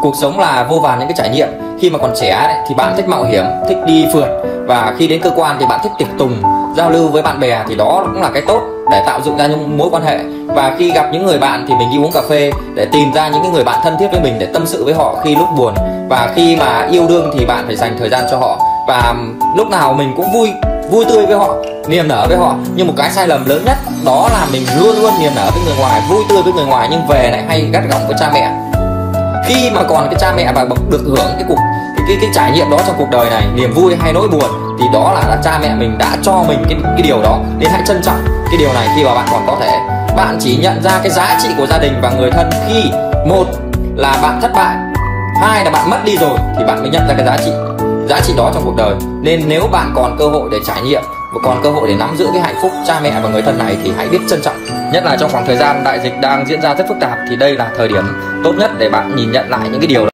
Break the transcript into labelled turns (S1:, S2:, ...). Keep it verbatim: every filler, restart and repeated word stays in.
S1: cuộc sống là vô vàn những cái trải nghiệm. Khi mà còn trẻ ấy, thì bạn thích mạo hiểm, thích đi phượt, và khi đến cơ quan thì bạn thích tiệc tùng, giao lưu với bạn bè, thì đó cũng là cái tốt để tạo dựng ra những mối quan hệ. Và khi gặp những người bạn thì mình đi uống cà phê để tìm ra những cái người bạn thân thiết với mình để tâm sự với họ khi lúc buồn. Và khi mà yêu đương thì bạn phải dành thời gian cho họ, và lúc nào mình cũng vui vui tươi với họ, niềm nở với họ. Nhưng một cái sai lầm lớn nhất đó là mình luôn luôn niềm nở với người ngoài, vui tươi với người ngoài, nhưng về lại hay gắt gỏng với cha mẹ. Khi mà còn cái cha mẹ và được hưởng cái cuộc cái, cái, cái trải nghiệm đó trong cuộc đời này, niềm vui hay nỗi buồn, thì đó là, là cha mẹ mình đã cho mình cái, cái điều đó. Nên hãy trân trọng cái điều này khi mà bạn còn có thể. Bạn chỉ nhận ra cái giá trị của gia đình và người thân khi một là bạn thất bại, hai là bạn mất đi rồi thì bạn mới nhận ra cái giá trị giá trị đó trong cuộc đời. Nên nếu bạn còn cơ hội để trải nghiệm và còn cơ hội để nắm giữ cái hạnh phúc cha mẹ và người thân này thì hãy biết trân trọng. Nhất là trong khoảng thời gian đại dịch đang diễn ra rất phức tạp thì đây là thời điểm tốt nhất để bạn nhìn nhận lại những cái điều đó.